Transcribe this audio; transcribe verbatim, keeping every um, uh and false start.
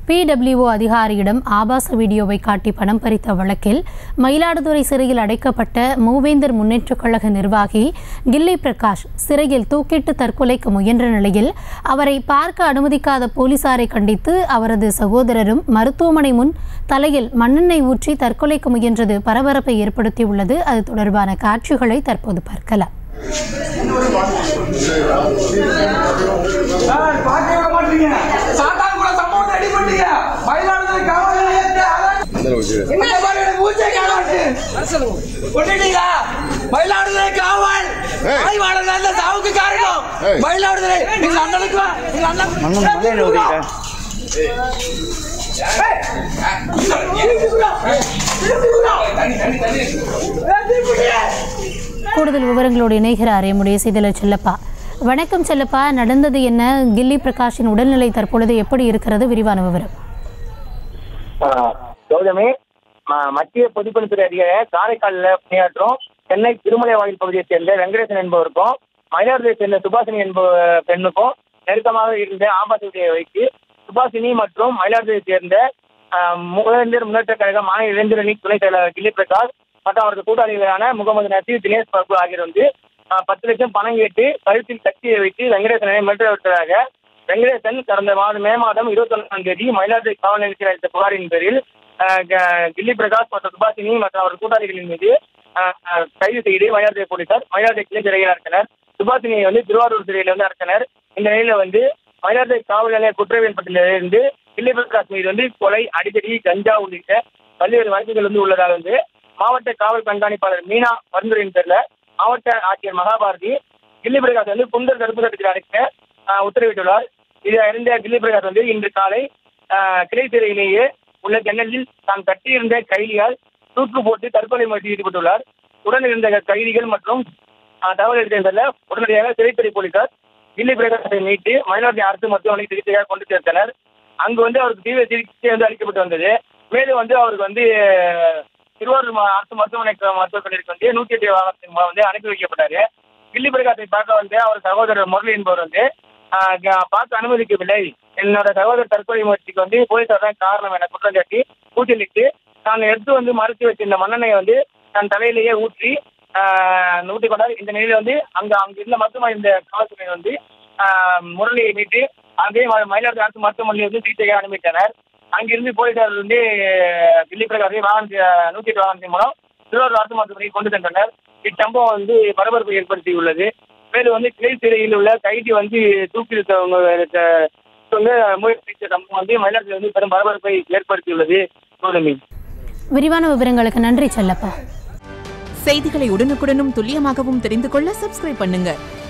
பிடபிள்யூஓ அதிகாரியிடம் ஆபாச வீடியோவை காட்டி பணம் பறித்த வழக்கில் மயிலாடுதுறை சிறையில் அடைக்கப்பட்ட மூவேந்தர் முன்னேற்றக் கழக நிர்வாகி கில்லி பிரகாஷ் சிறையில் தூக்கிட்டு தற்கொலைக்கு முயன்ற நிலையில் அவரை பார்க்க அனுமதிக்காத போலீசாரை கண்டித்து அவரது சகோதரரும் மருத்துவமனை முன் தலையில் மண்ணெண்ணெய் ஊற்றி தற்கொலைக்கு முயன்றது பரபரப்பை ஏற்படுத்தியுள்ளது. அது தொடர்பான காட்சிகளை தற்போது பார்க்கலாம். மயிலாடுதுறை காவல் ஆய்வாளர் சாவுக்கு காரணம் மயிலாடுதுறை எங்க அண்ணனுக்கு எங்க அண்ணன் கூடுதல் விவரங்களோடு இணைகிறார் எம்முடைய செய்தியாளர் செல்லப்பா. வணக்கம் செல்லப்பா, நடந்தது என்ன? கில்லி பிரகாஷின் உடல்நிலை தற்பொழுது எப்படி இருக்கிறது? விரிவான விவரம். கௌதமி, மத்திய பொதுப்பணித்துறை அதிகாரி காரைக்காலில் பணியாற்றும் சென்னை திருமலை வாயில் பகுதியைச் சேர்ந்த வெங்கடேசன் என்பவருக்கும் மயிலாடுதுறை சேர்ந்த சுபாஷினி என்ப பெண்ணுக்கும் நெருக்கமாக இருந்த ஆபாசத்தை வைத்து சுபாஷினி மற்றும் மயிலாடுதுறை சேர்ந்த மூவேந்தர் முன்னேற்ற கழக மாநில இளைஞரணி துணைத் செயலாளர் கில்லி பிரகாஷ் மற்றும் அவரது கூட்டாளிகளான முகமது நசீர், தினேஷ் பாபு ஆகியோர் வந்து பத்து லட்சம் பணம் கேட்டு கழுத்தில் கட்சியை வைத்து வெங்கடேசனை மிரட்டவிட்டதாக வெங்கடேசன் கடந்த மாதம் மே மாதம் இருபத்தி ஒன்றாம் தேதி மயிலாடுதுறை காவல் நிலையத்தில் அளித்த புகாரின் பேரில் கில்லி பிரகாஷ் மற்றும் சுபாஷினி மற்றும் அவரது கூட்டாளிகளின் மீது கைது செய்து மயிலாடுதுறை போலீசார் மயிலாடுதுறை கிளை சிறையில் அடைத்தனர். சுபாஷினியை வந்து திருவாரூர் சிறையில் வந்து அடைத்தனர். இந்த நிலையில வந்து மயிலாடுதுறை காவல் நிலைய குற்றவியல் பட்டியலிருந்து கில்லி பிரகாஷ் மீது வந்து கொலை, அடிக்கடி, கஞ்சா உள்ளிட்ட பல்வேறு வழக்குகள் வந்து உள்ளதாக வந்து மாவட்ட காவல் கண்காணிப்பாளர் மீனா பரிந்துரையின் பேரில் மாவட்ட ஆட்சியர் மகாபாரதி கில்லி பிரகாஷ் வந்து குண்டர் தடுப்பு சட்டத்தில் அடைக்க உத்தரவிட்டுள்ளார். இதை அறிந்த கில்லி பிரகாஷ் வந்து இன்று காலை கிளை சிறையிலேயே உள்ள ஜன்னலில் தான் கட்டியிருந்த கைதியால் தூக்கு போட்டு தற்கொலை முயற்சியில் ஈடுபட்டுள்ளார். உடன் இருந்த கைதிகள் மற்றும் தகவல் எடுத்த உடனடியாக சிறைத்துறை போலீசார் கில்லி பிரகாஷை மீட்டு மயிலாடுதுறை அரசு மருத்துவமனை சிகிச்சையாக கொண்டு சேர்த்தனர். அங்கு வந்து அவருக்கு தீவிர சிகிச்சை வந்து அளிக்கப்பட்டு வந்தது. மேலும் வந்து அவருக்கு வந்து திருவாரூர் அரசு மருத்துவமனை மருத்துவக் கல்லூரிக்கு வந்து நூற்றி எட்டு வாகனத்தின் மூலம் வந்து அனுப்பி வைக்கப்பட்டாரு. கில்லி பிரகாஷை பார்க்க வந்து அவர் சகோதரர் முரளி என்பவர் வந்து பார்க்க அனுமதிக்கவில்லை, என்னோட சகோதரர் தற்கொலை முயற்சிக்கு வந்து போலீசார் தான் காரணம் என குற்றம் சாட்டி கூட்டலிட்டு தான் எடுத்து வந்து மறைத்து வச்சிருந்த மண்ணெண்ணெயை வந்து தன் தலையிலேயே ஊற்றி ஊட்டி கொண்டார். இந்த நிலையில வந்து அங்க அங்க இருந்த மருத்துவமனை இருந்த காவல்துறை வந்து முரளியை மீட்டு அதே மயிலாடுதுறை அரசு மருத்துவமனையில் வந்து சிகிச்சையாக அனுப்பிட்டனர். அங்கிருந்து போலீசார் வந்து கில்லி பிரகாஷை வாகன நூற்றி எட்டு வாகனத்தின் மூலம் திருவாரூர் அரசு மருத்துவமனைக்கு கொண்டு சென்றனர். இச்சம்பவம் வந்து பரபரப்பை ஏற்படுத்தியுள்ளது. மேலும் வந்து கிளை சிறையில் உள்ள கைதி வந்து தூக்கி முயற்சி சம்பவம் வந்து மயிலாடுதுறை வந்து பெரும் பரபரப்பை ஏற்படுத்தியுள்ளது. விரிவான விவரங்களுக்கு நன்றி செல்லப்பா. செய்திகளை உடனுக்குடனும் துல்லியமாகவும் தெரிந்து கொள்ள சப்ஸ்கிரைப் பண்ணுங்க.